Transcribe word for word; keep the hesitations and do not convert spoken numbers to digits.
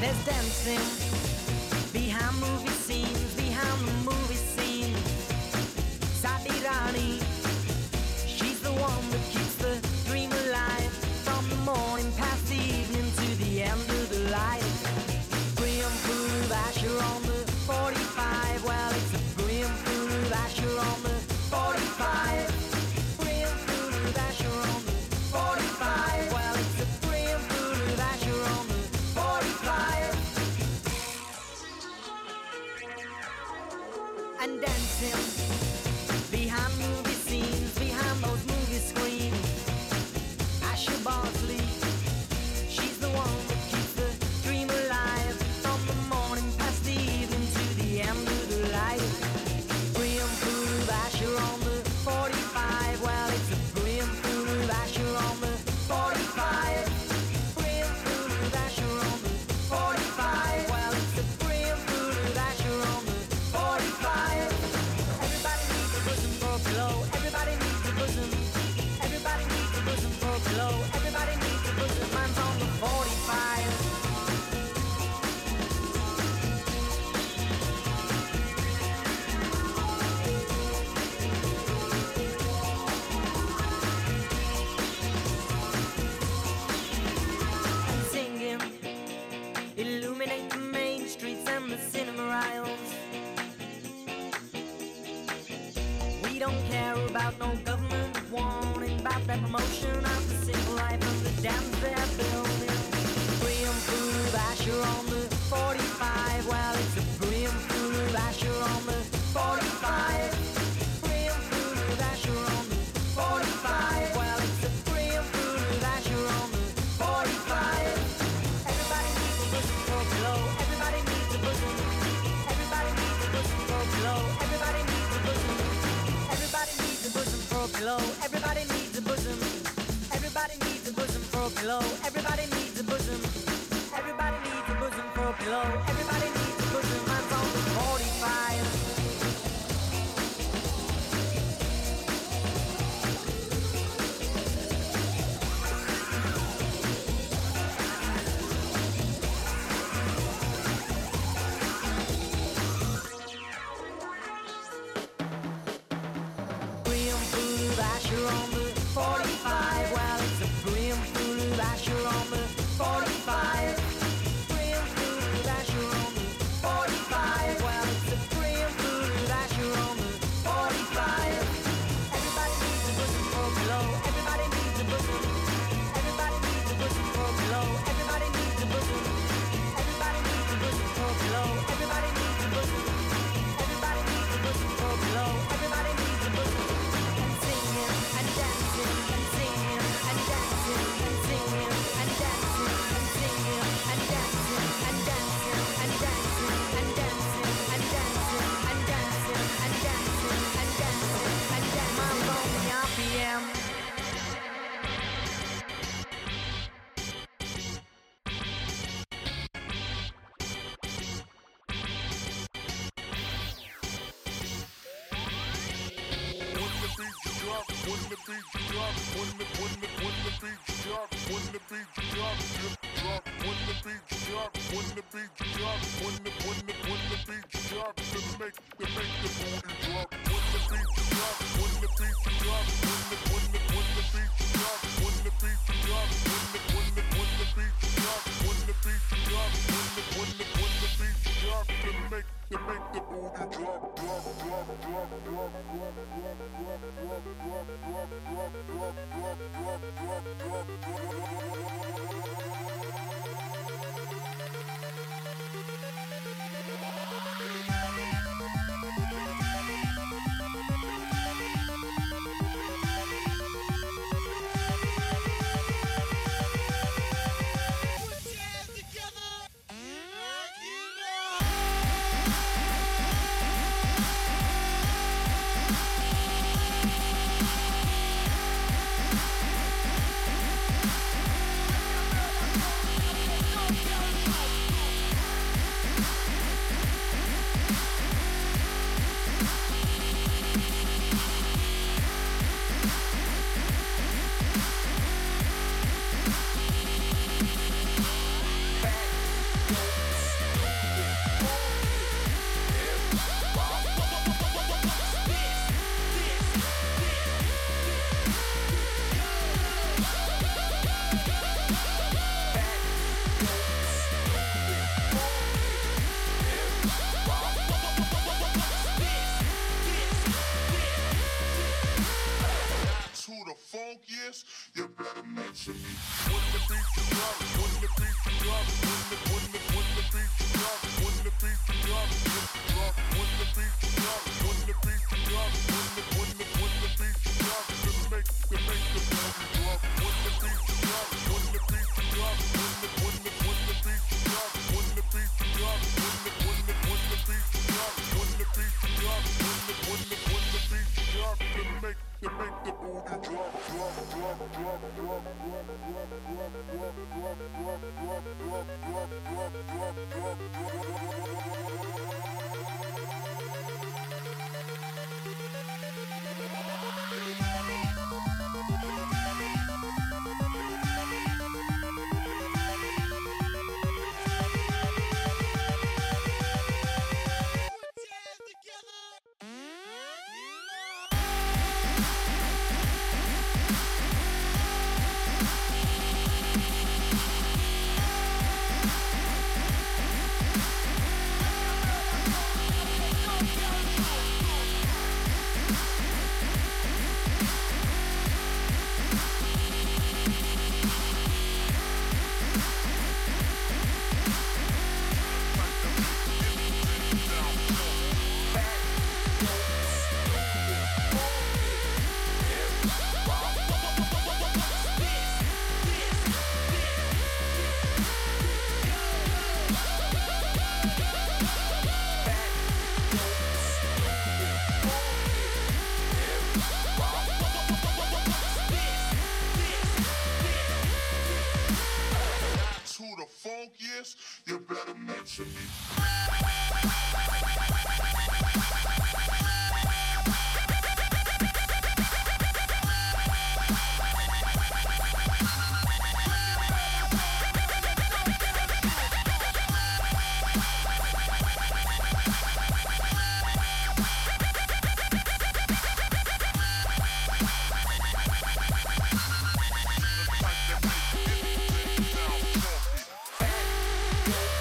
There's dancing behind movie scenes, behind the movie scene. Sati Rani, she's the one that keeps the dream alive. From the morning past the evening to the end of the light. Brilliant fool of Asher on the forty-five. Well, it's a brilliant fool of Asher on the forty-five. Brilliant fool of Asher on the forty-five. Well, it's a brilliant fool of Asher on the forty-five. And dancing behind movie scenes, behind those movie screens. Asher Bosley, she's the one that keeps the dream alive. From the morning past the evening to the end of the light. Brilliant fool of Asher on the forty-five. Well, it's a brilliant fool of Asher on the forty-five. Brilliant fool of Asher on the forty-five. Well, it's a brilliant fool of Asher on the forty-five. Everybody needs a bosom for a pillow. Everybody needs a bosom. Everybody needs a bosom for a pillow. Everybody needs a bosom. Mine's on the forty-five. And singing, illuminate the main streets and the cinema aisles. We don't care about no government warning about that promotion of the simple life of the dams they're building. Brilliant fool of Asher on the forty-five. Well, it's a brilliant fool of Asher on the forty-five. Brilliant fool of Asher on the forty-five. Well, it's a brilliant fool of Asher on the forty-five. Everybody needs a bosom for a pillow. Everybody needs a bosom. Everybody needs a bosom for a pillow. Everybody needs a bosom. Everybody needs a bosom for a pillow. Everybody needs a bosom. Everybody needs a bosom for a pillow. Everybody needs a bosom. Everybody needs a bosom for a pillow. Everybody needs a bosom. Mine's on the forty-five. Brilliant fool of Asher on the forty-five. Well, it's a brilliant fool of Asher on the forty-five. Brilliant fool of Asher on the forty-five. Well, it's a brilliant fool of Asher on the forty-five. Everybody needs a bosom for a pillow. Everybody needs a bosom. Everybody needs a bosom for a pillow. Everybody needs a bosom. Everybody needs a bosom for a pillow. Everybody needs a bosom. Everybody needs a bosom for a pillow. Everybody needs a bosom. And singing and dancing and singing and dancing and singing and dancing and singing and dancing and dancing and dancing and dancing and dancing and dancing and dancing and dancing and dancing. My lonely R P M. When the beat drop, when the when the when the beat drop, when the beat drop, drop, when the beat drop, when the beat drop, when the when the when the beat drop, to make to make the booty drop. When the beat drop, when the beat drop, when the when the when the beat drop, when the beat drop, when the when the when the beat drop, when the beat drop, when the when the when the beat drop, to make to make the booty drop, drop, drop, drop, drop, drop, drop, drop, drop, drop. Drop, drop, drop, drop, drop, drop, drop, Put your hands together. mention me. When the beat drop, when the beat drop, when the when the when the beat drop, when the beat drop, drop, when the beat drop, when the beat drop, when the when the when the beat drop, to make to make the booty drop. When the beat drop, when the beat drop, when the when the when the beat drop, when the beat drop, when the when the when the beat drop, when the beat drop, when the when the when the beat drop, to make to make the booty drop, drop, drop, drop, drop, drop, drop, drop, drop, drop, drop, drop, drop, drop, drop, drop, drop, funkiest, you better mention me. Yeah.